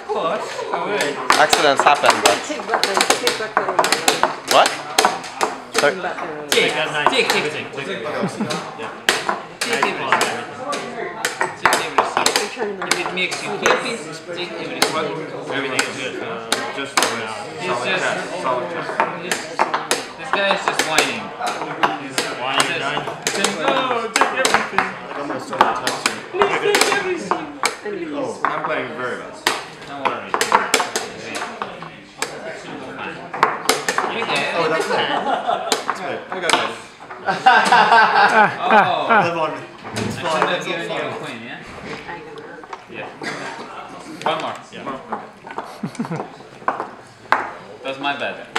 course. I would. Accidents happen, but... What? Sorry? Take. Yeah. If it makes you happy, take everything is good. Just for now. Solid test. This guy is just whining. He's whining. No, take everything. I'm going to start the test soon. Please take everything. Oh, I'm playing very best. Don't worry. You're dead. Oh, that's good. That's good. I got that. Oh. Live on me. I should have given you a queen, yeah? Yeah. One more. Yeah. That's my bad.